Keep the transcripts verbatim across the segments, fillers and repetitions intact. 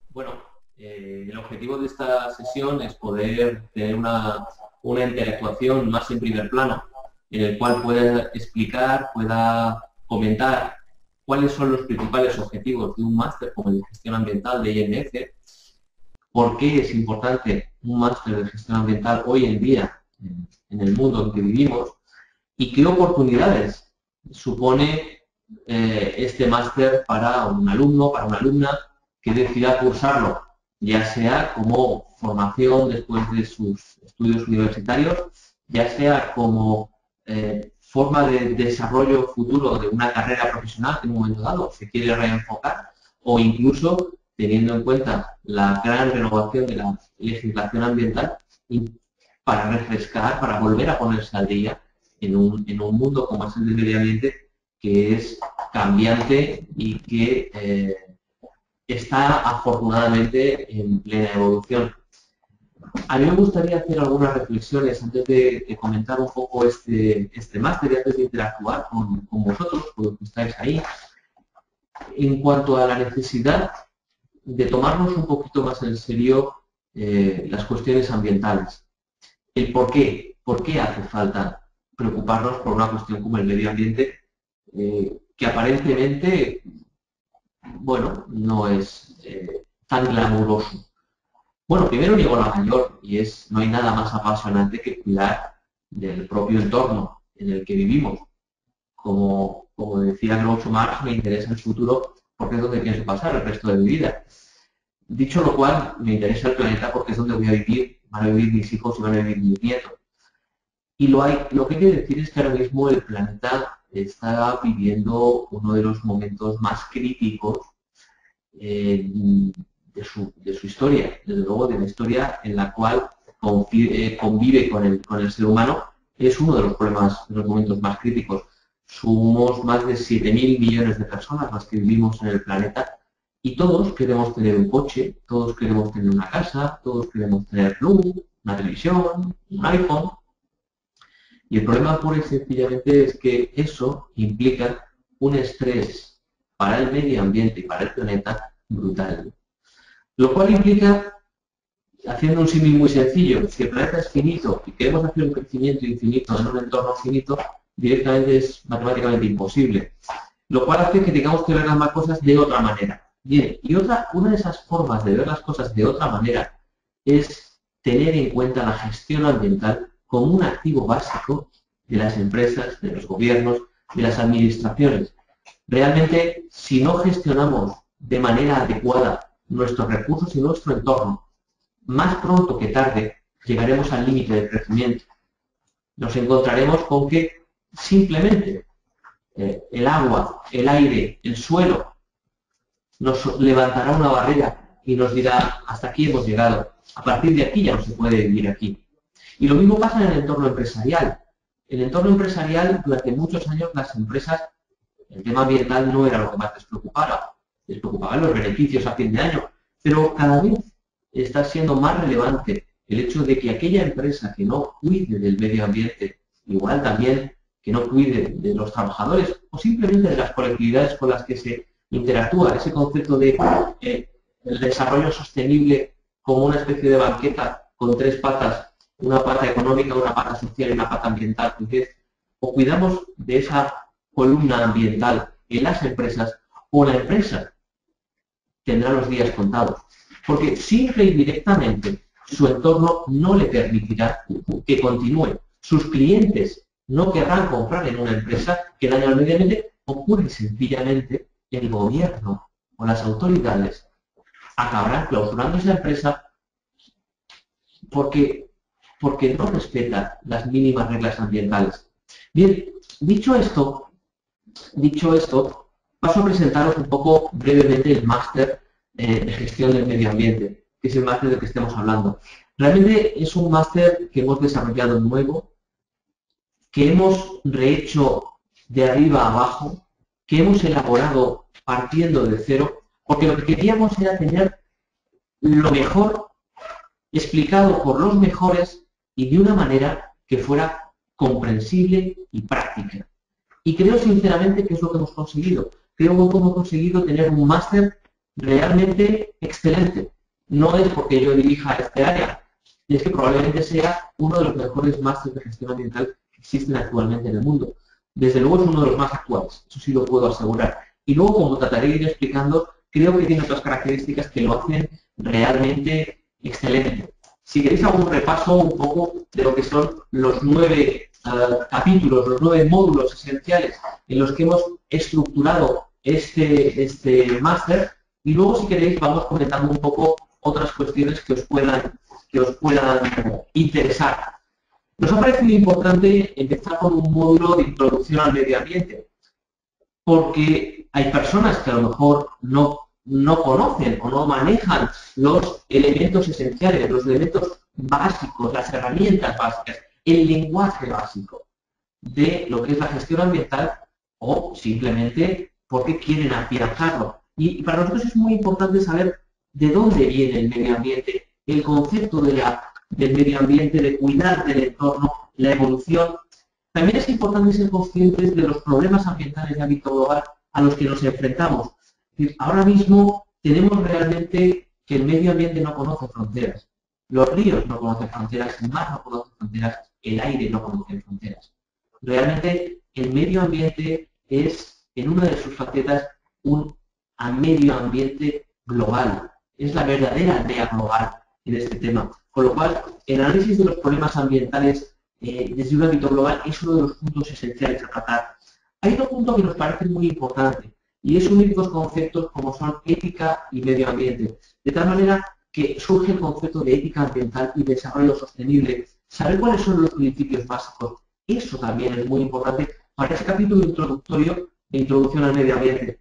Bueno, eh, el objetivo de esta sesión es poder tener una, una interactuación más en primer plano, en el cual pueda explicar, pueda comentar cuáles son los principales objetivos de un máster como el de gestión ambiental de I N F, por qué es importante un máster de gestión ambiental hoy en día en, en el mundo en que vivimos y qué oportunidades supone eh, este máster para un alumno, para una alumna que decida cursarlo, ya sea como formación después de sus estudios universitarios, ya sea como eh, forma de desarrollo futuro de una carrera profesional que en un momento dado se quiere reenfocar, o incluso teniendo en cuenta la gran renovación de la legislación ambiental para refrescar, para volver a ponerse al día en un, en un mundo como es el del medio ambiente, que es cambiante y que eh, está afortunadamente en plena evolución. A mí me gustaría hacer algunas reflexiones antes de, de comentar un poco este, este máster y antes de interactuar con, con vosotros, con los que estáis ahí, en cuanto a la necesidad de tomarnos un poquito más en serio eh, las cuestiones ambientales. El por qué, por qué hace falta preocuparnos por una cuestión como el medio ambiente, eh, que aparentemente, bueno, no es eh, tan glamuroso. Bueno, primero llegó la mayor y es, no hay nada más apasionante que cuidar del propio entorno en el que vivimos. Como, como decía Groucho Marx, me interesa el futuro porque es donde pienso pasar el resto de mi vida. Dicho lo cual, me interesa el planeta porque es donde voy a vivir, van a vivir mis hijos y van a vivir mis nietos. Y lo, hay, lo que hay que decir es que ahora mismo el planeta está viviendo uno de los momentos más críticos eh, de, su, de su historia, desde luego de la historia en la cual convive, convive con, el, con el ser humano. Es uno de los problemas, de los momentos más críticos. Somos más de siete mil millones de personas las que vivimos en el planeta y todos queremos tener un coche, todos queremos tener una casa, todos queremos tener luz, una televisión, un iPhone. Y el problema pura y sencillamente es que eso implica un estrés para el medio ambiente y para el planeta brutal. Lo cual implica, haciendo un símil muy sencillo, si el planeta es finito y queremos hacer un crecimiento infinito en un entorno finito, directamente es matemáticamente imposible. Lo cual hace que tengamos que ver las cosas de otra manera. Bien, y otra, una de esas formas de ver las cosas de otra manera es tener en cuenta la gestión ambiental como un activo básico de las empresas, de los gobiernos, de las administraciones. Realmente, si no gestionamos de manera adecuada nuestros recursos y nuestro entorno, más pronto que tarde llegaremos al límite del crecimiento. Nos encontraremos con que simplemente eh, el agua, el aire, el suelo nos levantará una barrera y nos dirá hasta aquí hemos llegado. A partir de aquí ya no se puede vivir aquí. Y lo mismo pasa en el entorno empresarial. En el entorno empresarial, durante muchos años, las empresas, el tema ambiental no era lo que más les preocupaba. Les preocupaban los beneficios a fin de año. Pero cada vez está siendo más relevante el hecho de que aquella empresa que no cuide del medio ambiente, igual también que no cuide de los trabajadores o simplemente de las colectividades con las que se interactúa, ese concepto de eh, el desarrollo sostenible como una especie de banqueta con tres patas, una pata económica, una pata social y una pata ambiental. Entonces, o cuidamos de esa columna ambiental en las empresas, o la empresa tendrá los días contados. Porque simple y directamente su entorno no le permitirá que continúe. Sus clientes no querrán comprar en una empresa que daña al medio ambiente, o pura y sencillamente el gobierno o las autoridades acabarán clausurando esa empresa porque, porque no respeta las mínimas reglas ambientales. Bien, dicho esto, dicho esto, paso a presentaros un poco brevemente el máster eh, de gestión del medio ambiente, que es el máster del que estemos hablando. Realmente es un máster que hemos desarrollado nuevo, que hemos rehecho de arriba a abajo, que hemos elaborado partiendo de cero, porque lo que queríamos era tener lo mejor explicado por los mejores y de una manera que fuera comprensible y práctica. Y creo sinceramente que es lo que hemos conseguido. Creo que hemos conseguido tener un máster realmente excelente. No es porque yo dirija este área, es que probablemente sea uno de los mejores másteres de gestión ambiental que existen actualmente en el mundo. Desde luego es uno de los más actuales, eso sí lo puedo asegurar. Y luego, como trataré de ir explicando, creo que tiene otras características que lo hacen realmente excelente. Si queréis hago un repaso un poco de lo que son los nueve uh, capítulos, los nueve módulos esenciales en los que hemos estructurado este, este máster, y luego si queréis vamos comentando un poco otras cuestiones que os puedan, que os puedan interesar. Nos ha parecido importante empezar con un módulo de introducción al medio ambiente, porque hay personas que a lo mejor no, no conocen o no manejan los elementos esenciales, los elementos básicos, las herramientas básicas, el lenguaje básico de lo que es la gestión ambiental, o simplemente porque quieren afianzarlo. Y para nosotros es muy importante saber de dónde viene el medio ambiente, el concepto de la, del medio ambiente, de cuidar del entorno, la evolución. También es importante ser conscientes de los problemas ambientales de ámbito global a los que nos enfrentamos. Es decir, ahora mismo tenemos realmente que el medio ambiente no conoce fronteras. Los ríos no conocen fronteras, el mar no conoce fronteras, el aire no conoce fronteras. Realmente el medio ambiente es, en una de sus facetas, un medio ambiente global. Es la verdadera aldea global en este tema. Con lo cual, el análisis de los problemas ambientales eh, desde un ámbito global es uno de los puntos esenciales a tratar. Hay otro punto que nos parece muy importante y es unir dos conceptos como son ética y medio ambiente. De tal manera que surge el concepto de ética ambiental y desarrollo sostenible. Saber cuáles son los principios básicos. Eso también es muy importante para ese capítulo introductorio de introducción al medio ambiente.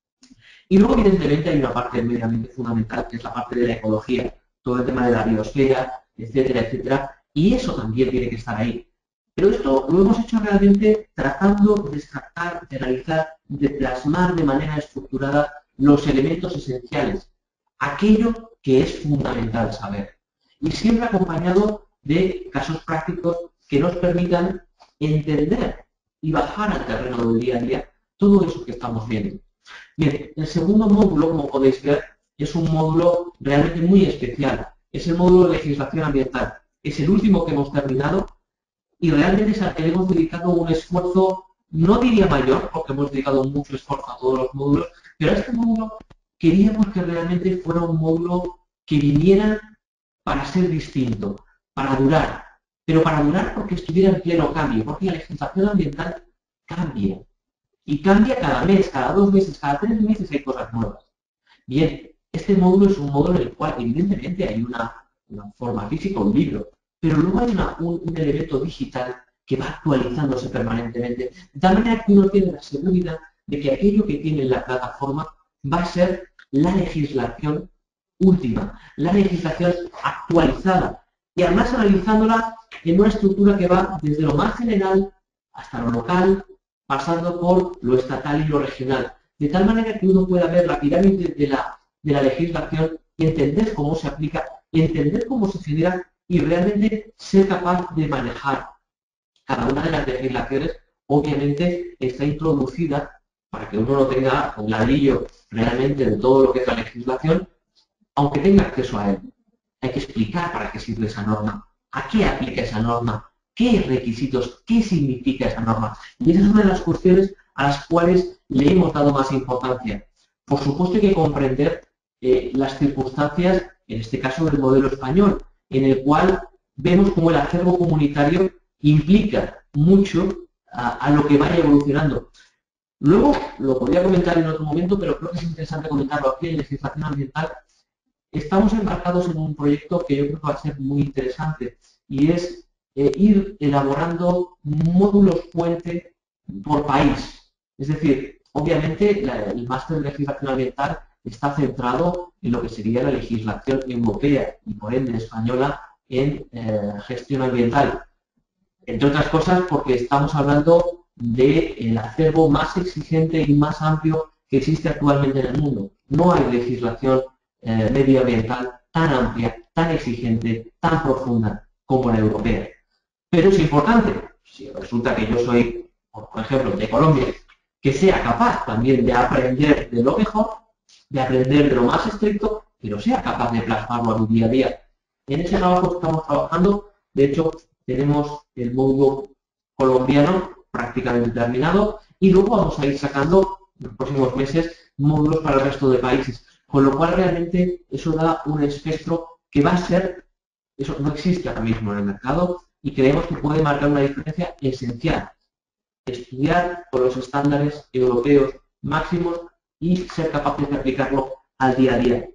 Y luego, evidentemente, hay una parte del medio ambiente fundamental, que es la parte de la ecología, todo el tema de la biosfera, etcétera, etcétera, y eso también tiene que estar ahí. Pero esto lo hemos hecho realmente tratando de descartar, de analizar, de plasmar de manera estructurada los elementos esenciales, aquello que es fundamental saber, y siempre acompañado de casos prácticos que nos permitan entender y bajar al terreno del día a día todo eso que estamos viendo. Bien, el segundo módulo, como podéis ver, es un módulo realmente muy especial. Es el módulo de legislación ambiental. Es el último que hemos terminado y realmente es al que hemos dedicado un esfuerzo, no diría mayor, porque hemos dedicado mucho esfuerzo a todos los módulos, pero a este módulo queríamos que realmente fuera un módulo que viniera para ser distinto, para durar, pero para durar porque estuviera en pleno cambio, porque la legislación ambiental cambia. Y cambia cada mes, cada dos meses, cada tres meses hay cosas nuevas. Bien, este módulo es un módulo en el cual evidentemente hay una, una forma física, un libro, pero luego hay una, un, un elemento digital que va actualizándose permanentemente, de tal manera que uno tiene la seguridad de que aquello que tiene en la plataforma va a ser la legislación última, la legislación actualizada, y además analizándola en una estructura que va desde lo más general hasta lo local, pasando por lo estatal y lo regional, de tal manera que uno pueda ver la pirámide de la, de la legislación, entender cómo se aplica, entender cómo se genera y realmente ser capaz de manejar cada una de las legislaciones. Obviamente está introducida para que uno no tenga un ladrillo realmente de todo lo que es la legislación, aunque tenga acceso a él. Hay que explicar para qué sirve esa norma, a qué aplica esa norma, qué requisitos, qué significa esa norma. Y esa es una de las cuestiones a las cuales le hemos dado más importancia. Por supuesto hay que comprender eh, las circunstancias, en este caso del modelo español, en el cual vemos cómo el acervo comunitario implica mucho a, a lo que vaya evolucionando. Luego, lo podría comentar en otro momento, pero creo que es interesante comentarlo aquí en legislación ambiental. Estamos embarcados en un proyecto que yo creo que va a ser muy interesante y es eh, ir elaborando módulos puente por país. Es decir, obviamente la, el máster de legislación ambiental está centrado en lo que sería la legislación europea y por ende española en eh, gestión ambiental. Entre otras cosas porque estamos hablando del acervo más exigente y más amplio que existe actualmente en el mundo. No hay legislación eh, medioambiental tan amplia, tan exigente, tan profunda como la europea. Pero es importante, si resulta que yo soy, por ejemplo, de Colombia, que sea capaz también de aprender de lo mejor, de aprender de lo más estricto, pero sea capaz de plasmarlo a tu día a día. En ese trabajo que estamos trabajando, de hecho, tenemos el módulo colombiano prácticamente terminado y luego vamos a ir sacando en los próximos meses módulos para el resto de países. Con lo cual, realmente, eso da un espectro que va a ser, eso no existe ahora mismo en el mercado y creemos que puede marcar una diferencia esencial. Estudiar con los estándares europeos máximos y ser capaces de aplicarlo al día a día.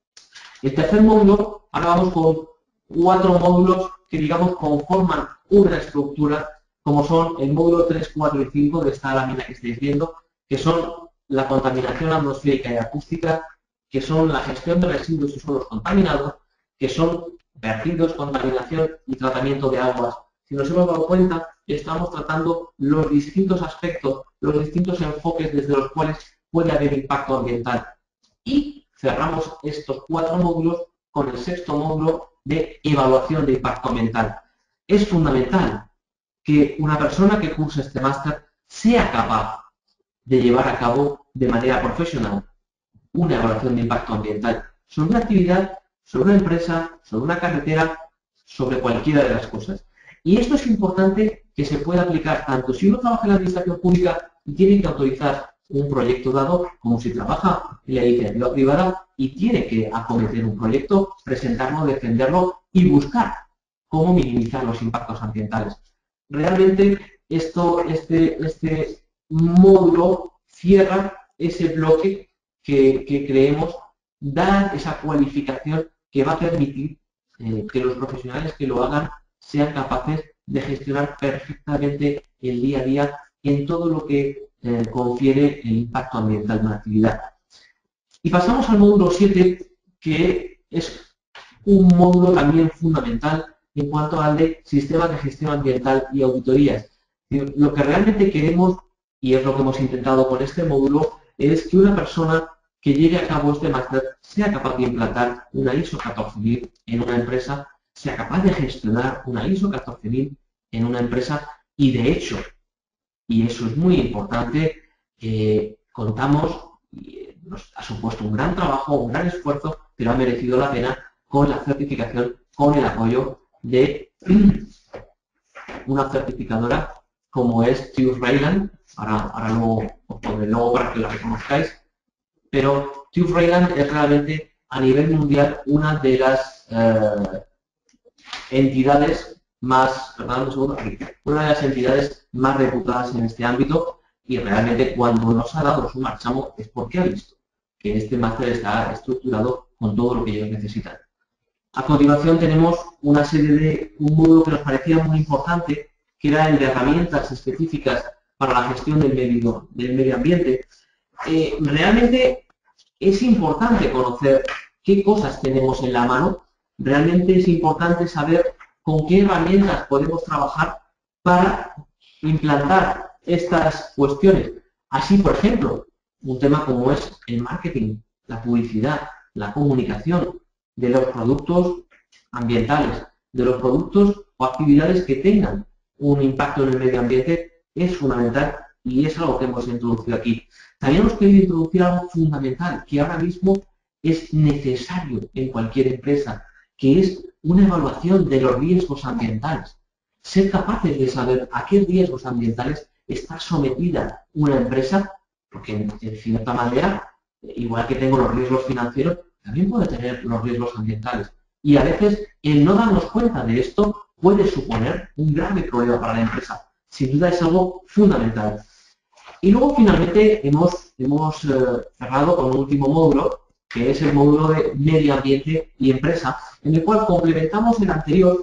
El tercer módulo, ahora vamos con cuatro módulos que, digamos, conforman una estructura, como son el módulo tres, cuatro y cinco de esta lámina que estáis viendo, que son la contaminación atmosférica y acústica, que son la gestión de residuos y suelos contaminados, que son vertidos, contaminación y tratamiento de aguas. Si nos hemos dado cuenta, estamos tratando los distintos aspectos, los distintos enfoques desde los cuales puede haber impacto ambiental. Y cerramos estos cuatro módulos con el sexto módulo de evaluación de impacto ambiental. Es fundamental que una persona que curse este máster sea capaz de llevar a cabo de manera profesional una evaluación de impacto ambiental sobre una actividad, sobre una empresa, sobre una carretera, sobre cualquiera de las cosas. Y esto es importante que se pueda aplicar tanto si uno trabaja en la administración pública y tiene que autorizar un proyecto dado, como si trabaja en la iniciativa privada y tiene que acometer un proyecto, presentarlo, defenderlo y buscar cómo minimizar los impactos ambientales. Realmente esto, este, este módulo cierra ese bloque que, que creemos da esa cualificación que va a permitir eh, que los profesionales que lo hagan sean capaces de gestionar perfectamente el día a día en todo lo que eh, confiere el impacto ambiental de una actividad. Y pasamos al módulo siete, que es un módulo también fundamental en cuanto al de sistemas de gestión ambiental y auditorías. Lo que realmente queremos, y es lo que hemos intentado con este módulo, es que una persona que lleve a cabo este máster sea capaz de implantar una I S O catorce mil en una empresa, sea capaz de gestionar una I S O catorce mil en una empresa y, de hecho, y eso es muy importante, eh, contamos, y nos ha supuesto un gran trabajo, un gran esfuerzo, pero ha merecido la pena con la certificación, con el apoyo de una certificadora como es T U F Rheinland. Ahora, ahora luego os pondré el logo para que la reconozcáis, pero T U F Rheinland es realmente a nivel mundial una de las eh, entidades más, perdón, un segundo, aquí, una de las entidades más reputadas en este ámbito, y realmente cuando nos ha dado su marchamo es porque ha visto que este máster está estructurado con todo lo que ellos necesitan. A continuación tenemos una serie de un módulo que nos parecía muy importante, que era el de herramientas específicas para la gestión del medio, del medio ambiente. Eh, realmente es importante conocer qué cosas tenemos en la mano. Realmente es importante saber con qué herramientas podemos trabajar para implantar estas cuestiones. Así, por ejemplo, un tema como es el marketing, la publicidad, la comunicación de los productos ambientales, de los productos o actividades que tengan un impacto en el medio ambiente, es fundamental y es algo que hemos introducido aquí. También hemos querido introducir algo fundamental que ahora mismo es necesario en cualquier empresa, que es una evaluación de los riesgos ambientales. Ser capaces de saber a qué riesgos ambientales está sometida una empresa, porque en, en cierta manera, igual que tengo los riesgos financieros, también puede tener los riesgos ambientales. Y a veces el no darnos cuenta de esto puede suponer un grave problema para la empresa. Sin duda es algo fundamental. Y luego finalmente hemos, hemos eh, cerrado con un último módulo, que es el módulo de medio ambiente y empresa, en el cual complementamos el anterior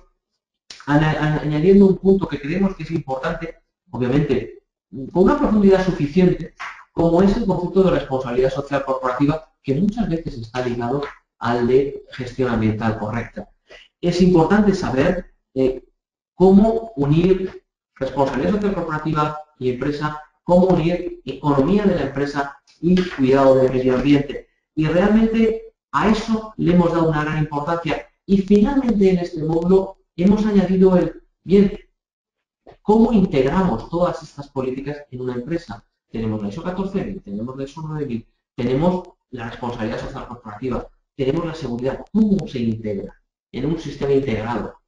añadiendo un punto que creemos que es importante, obviamente, con una profundidad suficiente, como es el concepto de responsabilidad social corporativa, que muchas veces está ligado al de gestión ambiental correcta. Es importante saber eh, cómo unir responsabilidad social corporativa y empresa, cómo unir economía de la empresa y cuidado del medio ambiente. Y realmente a eso le hemos dado una gran importancia. Y finalmente en este módulo hemos añadido el, bien, ¿cómo integramos todas estas políticas en una empresa? Tenemos la I S O catorce mil, tenemos la I S O nueve mil, tenemos la responsabilidad social corporativa, tenemos la seguridad, cómo se integra en un sistema integrado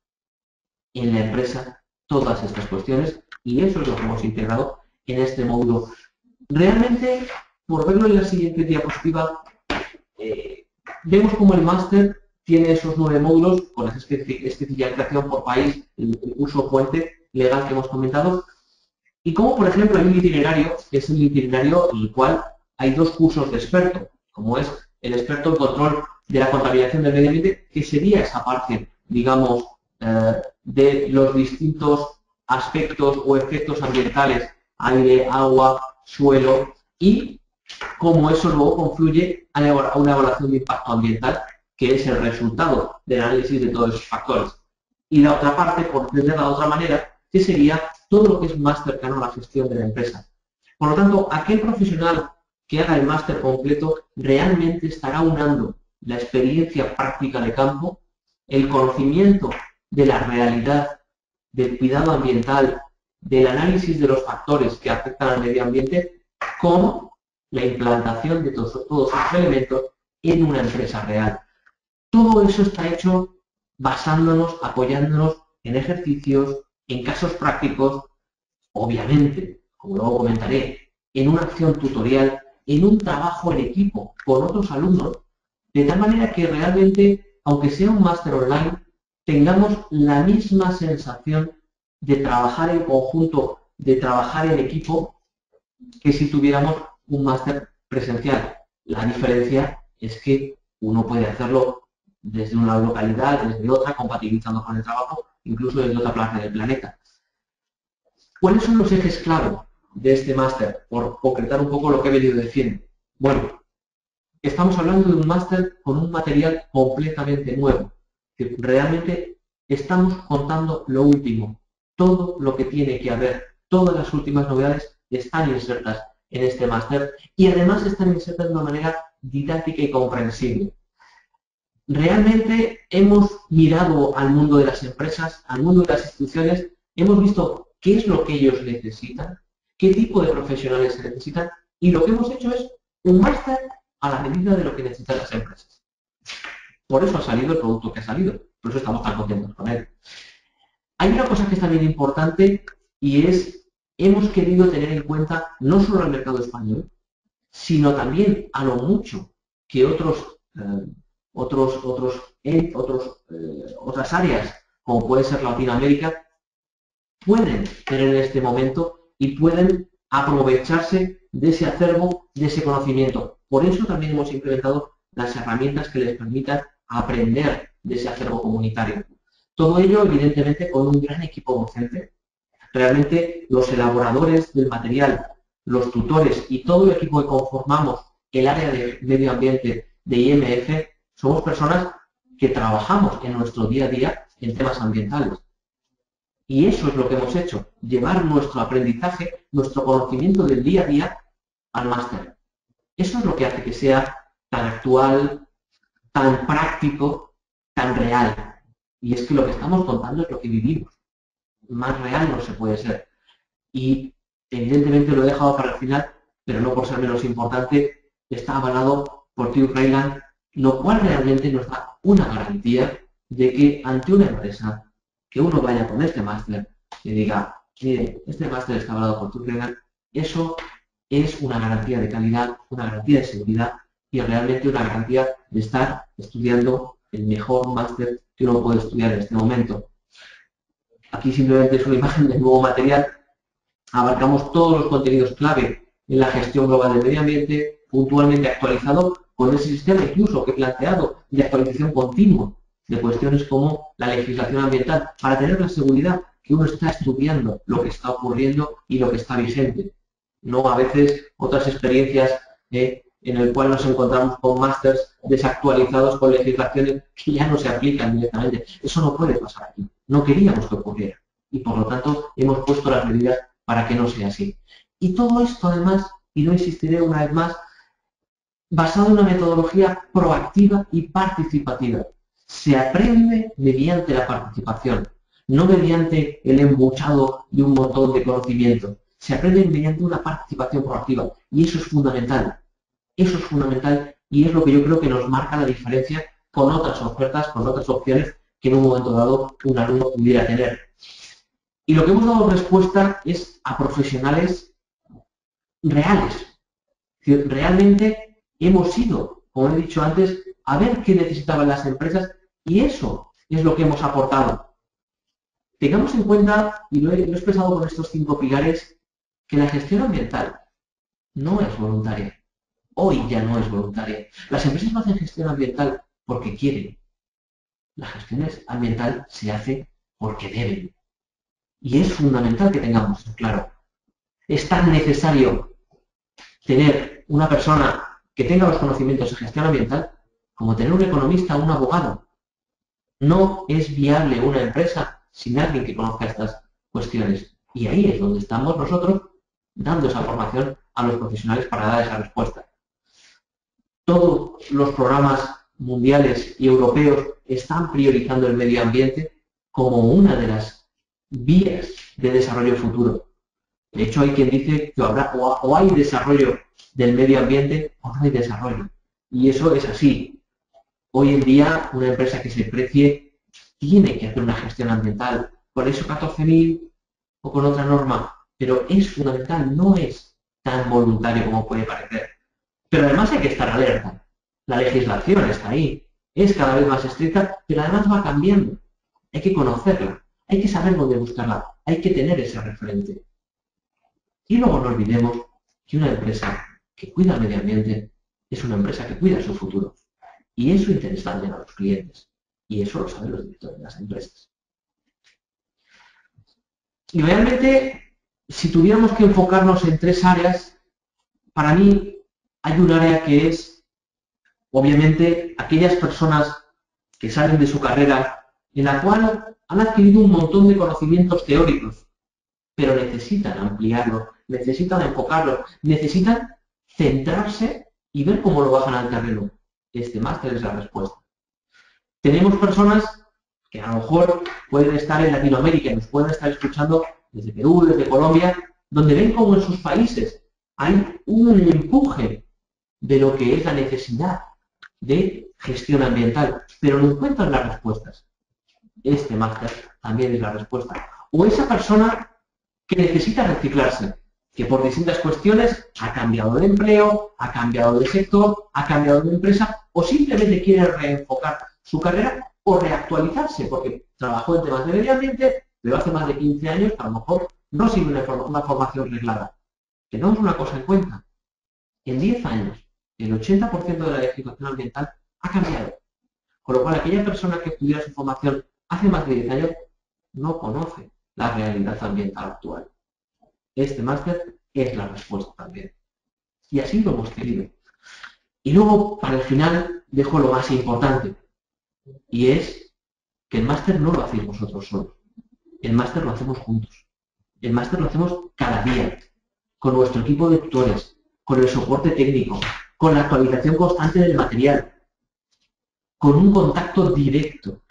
en la empresa todas estas cuestiones, y eso es lo que hemos integrado en este módulo. Realmente, por verlo en la siguiente diapositiva, eh, vemos como el máster tiene esos nueve módulos con la especialización por país, el, el curso puente legal que hemos comentado, y como por ejemplo hay un itinerario, que es el itinerario en el cual hay dos cursos de experto, como es el experto en control de la contaminación del medio ambiente, que sería esa parte, digamos, eh, de los distintos aspectos o efectos ambientales, aire, agua, suelo, y cómo eso luego confluye a una evaluación de impacto ambiental, que es el resultado del análisis de todos esos factores. Y la otra parte, por entenderla de otra manera, que sería todo lo que es más cercano a la gestión de la empresa. Por lo tanto, aquel profesional que haga el máster completo realmente estará unando la experiencia práctica de campo, el conocimiento de la realidad, del cuidado ambiental, del análisis de los factores que afectan al medio ambiente, con la implantación de todos, todos esos elementos en una empresa real. Todo eso está hecho basándonos, apoyándonos en ejercicios, en casos prácticos, obviamente, como luego comentaré, en una acción tutorial, en un trabajo en equipo con otros alumnos, de tal manera que realmente, aunque sea un máster online, tengamos la misma sensación de trabajar en conjunto, de trabajar en equipo, que si tuviéramos un máster presencial. La diferencia es que uno puede hacerlo desde una localidad, desde otra, compatibilizando con el trabajo, incluso desde otra parte del planeta. ¿Cuáles son los ejes clave de este máster? Por concretar un poco lo que he venido diciendo. Bueno, estamos hablando de un máster con un material completamente nuevo, que realmente estamos contando lo último. Todo lo que tiene que haber, todas las últimas novedades están insertas en este máster y además están insertas de una manera didáctica y comprensible. Realmente hemos mirado al mundo de las empresas, al mundo de las instituciones, hemos visto qué es lo que ellos necesitan, qué tipo de profesionales se necesitan, y lo que hemos hecho es un máster a la medida de lo que necesitan las empresas. Por eso ha salido el producto que ha salido, por eso estamos tan contentos con él. Hay una cosa que es también importante y es, hemos querido tener en cuenta no solo el mercado español, sino también a lo mucho que otros eh, otros, otros, eh, otros, eh, otras áreas, como puede ser Latinoamérica, pueden tener en este momento y pueden aprovecharse de ese acervo, de ese conocimiento. Por eso también hemos implementado las herramientas que les permitan aprender de ese acervo comunitario. Todo ello, evidentemente, con un gran equipo docente. Realmente, los elaboradores del material, los tutores y todo el equipo que conformamos el área de medio ambiente de I M F, somos personas que trabajamos en nuestro día a día en temas ambientales. Y eso es lo que hemos hecho, llevar nuestro aprendizaje, nuestro conocimiento del día a día al máster. Eso es lo que hace que sea tan actual, tan práctico, tan real. Y es que lo que estamos contando es lo que vivimos. Más real no se puede ser. Y evidentemente lo he dejado para el final, pero no por ser menos importante, está avalado por Tim Rayland, lo cual realmente nos da una garantía de que ante una empresa que uno vaya con este máster y diga, mire, este máster está avalado por Tim Rayland, eso es una garantía de calidad, una garantía de seguridad y realmente una garantía de estar estudiando el mejor máster que uno puede estudiar en este momento. Aquí simplemente es una imagen del nuevo material. Abarcamos todos los contenidos clave en la gestión global del medio ambiente, puntualmente actualizado con ese sistema incluso que he planteado de actualización continua de cuestiones como la legislación ambiental, para tener la seguridad que uno está estudiando lo que está ocurriendo y lo que está vigente. No a veces otras experiencias eh, en el cual nos encontramos con másters desactualizados con legislaciones que ya no se aplican directamente. Eso no puede pasar aquí. No queríamos que ocurriera. Y por lo tanto hemos puesto las medidas para que no sea así. Y todo esto además, y no insistiré una vez más, basado en una metodología proactiva y participativa. Se aprende mediante la participación, no mediante el embuchado de un montón de conocimientos. Se aprende mediante una participación proactiva y eso es fundamental. Eso es fundamental Y es lo que yo creo que nos marca la diferencia con otras ofertas, con otras opciones que en un momento dado un alumno pudiera tener. Y lo que hemos dado respuesta es a profesionales reales. Es decir, realmente hemos ido, como he dicho antes, a ver qué necesitaban las empresas y eso es lo que hemos aportado. Tengamos en cuenta, y lo he, lo he expresado con estos cinco pilares, que la gestión ambiental no es voluntaria. Hoy ya no es voluntaria. Las empresas no hacen gestión ambiental porque quieren. La gestión ambiental se hace porque deben. Y es fundamental que tengamos eso claro. Es tan necesario tener una persona que tenga los conocimientos de gestión ambiental como tener un economista o un abogado. No es viable una empresa sin alguien que conozca estas cuestiones. Y ahí es donde estamos nosotros dando esa formación a los profesionales para dar esa respuesta. Todos los programas mundiales y europeos están priorizando el medio ambiente como una de las vías de desarrollo futuro. De hecho, hay quien dice que habrá, o hay desarrollo del medio ambiente o no hay desarrollo. Y eso es así. Hoy en día, una empresa que se precie tiene que hacer una gestión ambiental con I S O catorce mil o con otra norma, pero es fundamental, no es tan voluntario como puede parecer. Pero además hay que estar alerta. La legislación está ahí, es cada vez más estricta, pero además va cambiando. Hay que conocerla, hay que saber dónde buscarla, hay que tener ese referente. Y luego no olvidemos que una empresa que cuida el medio ambiente es una empresa que cuida su futuro. Y eso interesa también a los clientes. Y eso lo saben los directores de las empresas. Y realmente, si tuviéramos que enfocarnos en tres áreas, para mí hay un área que es, obviamente, aquellas personas que salen de su carrera en la cual han adquirido un montón de conocimientos teóricos, pero necesitan ampliarlo, necesitan enfocarlo, necesitan centrarse y ver cómo lo bajan al terreno. Este máster es la respuesta. Tenemos personas que a lo mejor pueden estar en Latinoamérica, nos pueden estar escuchando desde Perú, desde Colombia, donde ven cómo en sus países hay un empuje de lo que es la necesidad de gestión ambiental, pero no encuentran las respuestas. Este máster también es la respuesta. O esa persona que necesita reciclarse, que por distintas cuestiones ha cambiado de empleo, ha cambiado de sector, ha cambiado de empresa, o simplemente quiere reenfocar su carrera o reactualizarse, porque trabajó en temas de medio ambiente, pero hace más de quince años que a lo mejor no sigue una, una formación reglada. Tenemos una cosa en cuenta. En diez años, el ochenta por ciento de la legislación ambiental ha cambiado. Con lo cual, aquella persona que estudiara su formación hace más de diez años no conoce la realidad ambiental actual. Este máster es la respuesta también. Y así lo hemos tenido. Y luego, para el final, dejo lo más importante. Y es que el máster no lo hacéis vosotros solos. El máster lo hacemos juntos. El máster lo hacemos cada día, con nuestro equipo de tutores, con el soporte técnico, con la actualización constante del material, con un contacto directo,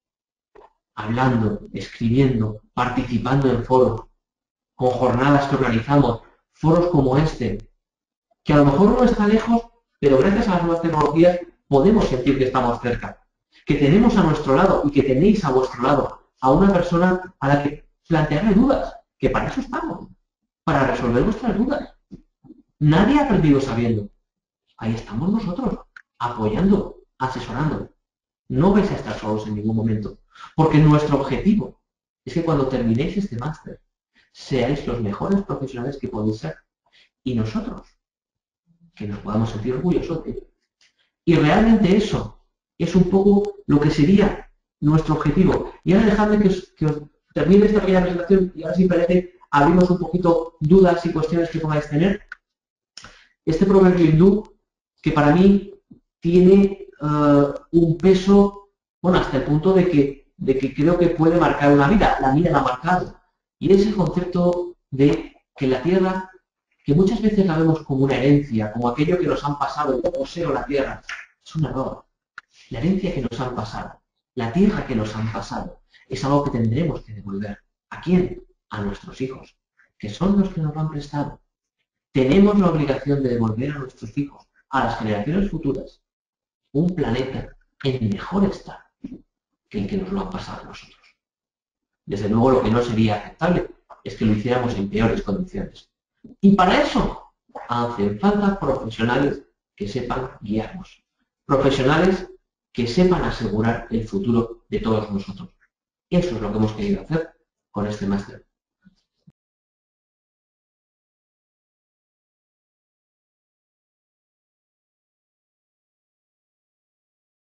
hablando, escribiendo, participando en foros, con jornadas que organizamos, foros como este, que a lo mejor no está lejos, pero gracias a las nuevas tecnologías podemos sentir que estamos cerca, que tenemos a nuestro lado y que tenéis a vuestro lado a una persona a la que plantearle dudas, que para eso estamos, para resolver vuestras dudas. Nadie ha aprendido sabiendo. Ahí estamos nosotros, apoyando, asesorando. No vais a estar solos en ningún momento, porque nuestro objetivo es que cuando terminéis este máster seáis los mejores profesionales que podéis ser y nosotros que nos podamos sentir orgullosos de ello. Y realmente eso es un poco lo que sería nuestro objetivo. Y ahora dejadme que os, que os termine esta pequeña presentación y ahora, si parece, abrimos un poquito dudas y cuestiones que podáis tener. Este proverbio hindú, que para mí tiene uh, un peso, bueno, hasta el punto de que, de que creo que puede marcar una vida, la vida la ha marcado. Y es el concepto de que la tierra, que muchas veces la vemos como una herencia, como aquello que nos han pasado, yo poseo la tierra, es un error. La herencia que nos han pasado, la tierra que nos han pasado, es algo que tendremos que devolver. ¿A quién? A nuestros hijos, que son los que nos lo han prestado. Tenemos la obligación de devolver a nuestros hijos a las generaciones futuras un planeta en mejor estado que el que nos lo han pasado a nosotros. Desde luego, lo que no sería aceptable es que lo hiciéramos en peores condiciones. Y para eso hacen falta profesionales que sepan guiarnos, profesionales que sepan asegurar el futuro de todos nosotros. Eso es lo que hemos querido hacer con este máster.